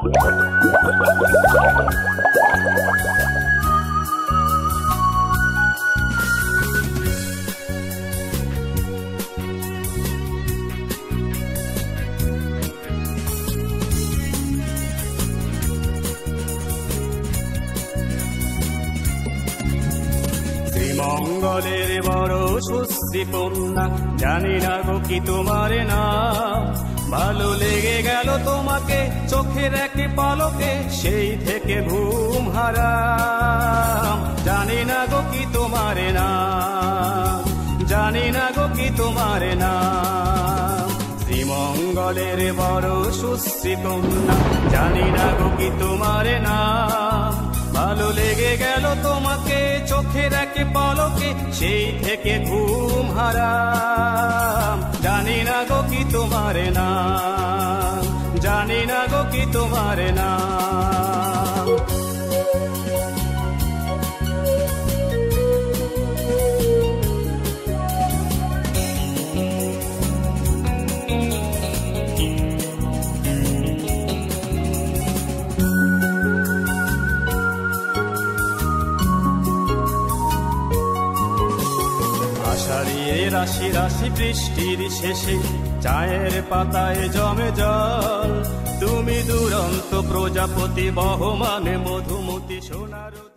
মঙ্গলের বড় সুশ্রী কন্যা, জানি না গো কি তোমার নাম। ভালো লেগে গেল তোমাকে চোখের এক পলকে, সেই থেকে ঘুম হারাম। জানি না গো কি তোমার নাম, জানি না গো কি তোমার নাম। শ্রীমঙ্গলের বড় সুশ্রী কন্যা, জানি না গো কি তোমার নাম। ভালো লেগে গেল তোমাকে চোখের এক পলকে, সেই থেকে ঘুম হারাম। জানি না গো কি তোমার নাম, জানি না গো কি তোমার নাম। রাশি রাশি বৃষ্টির শেষে চায়ের পাতায় জমে জল। তুমি দুরন্ত প্রজাপতি, বহমানে মধুমতি সোনার।